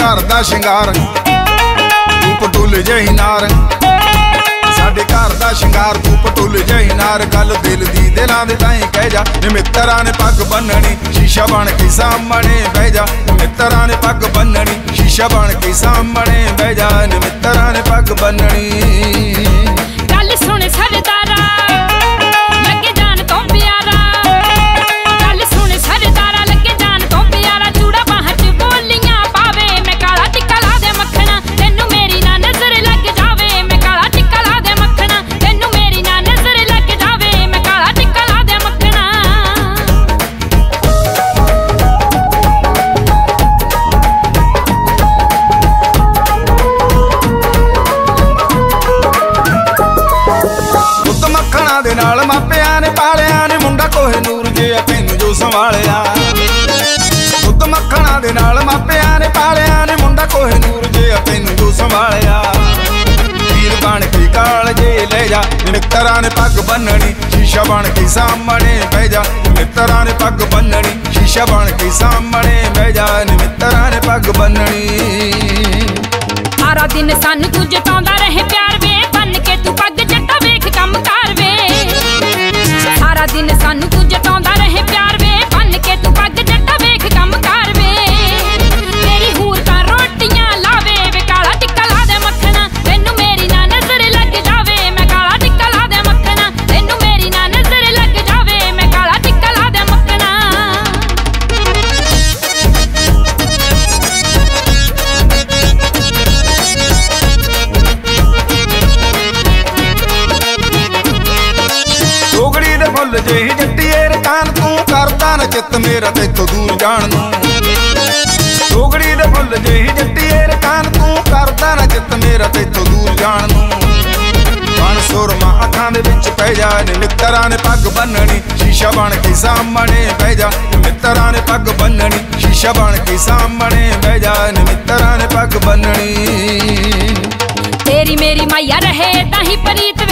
घर दा शिंगार तू पटोले जही नार, साडे घर दा शिंगार तू पटोले जही नार। गल दिल दी दिलां दे ताईं कह जा, मित्तरां ने पग बन्ननी शीशा बन के सामने बह जा। मित्तरां ने पग बन्ननी शीशा बन के सामने बह जा। मित्तरां ने पग बन्ननी। गल सुन सरदारा लगे जान तो प्यारा, गल सुन सरदारा लगे जान तो प्यारा। चूड़ा बाह च बोलियां पावे, मैं काला टिक्का ला दे मखना तेनू मेरी ना नजर लग जावे। मैं काला टिक्का ला दे मखना तेनू मेरी ना नजर लग जावे। मैं काला टिक्का ला दे मखना। दुध मक्खणा दे नाल मापियां ने पालिया ने, मुंडा कोहिनूर जिहा तैनू जो संभालिया। दुध मक्खणा दे नाल मापियां ने पालिया ने, मुंडा कोहिनूर जिहा तैनू जो संभालिया। वीर बन के काल जे ले जा, मित्तरां ने पग बन्ननी शीशा बन के सामने बह जा। मित्तरां ने पग बन्ननी शीशा बन के सामने बह जा। मित्तरां ने पग बन्ननी। सारा दिन सानू तू जताउंदा रहे प्यार वे, बन के तू पग जट्टा वेख कम कर वे। सारा दिन सानू तू जताउंदा रहे प्यार वे, बन के तू पग जट्टा वेख कम कर वे। तेरी हूर तां रोटियां लावे, वे काला टिक्का ला दे मखना तेनू मेरी ना नजर लग जावे। मैं काला टिक्का ला दे मखना तेनू मेरी ना नजर लग जावे। मैं काला टिक्का ला दे मखना। डोगड़ी दे फुल जेही जट्टीए रकान, तू करदा न चित मेरा तेथों दूर जाण नूं। डोगड़ी दे फुल जेही जट्टीए रकान, तू करदा न चित मेरा तेथों दूर जाण नूं। बन सुरमा अखां दे विच पै जा, मित्तरां ने पग बन्ननी शीशा बन के सामने बह जा। मित्तरां ने पग बन्ननी शीशा बन के सामने बह जा। मित्तरां ने पग बन्ननी। तेरी मेरी माया रहे ताही प्रीत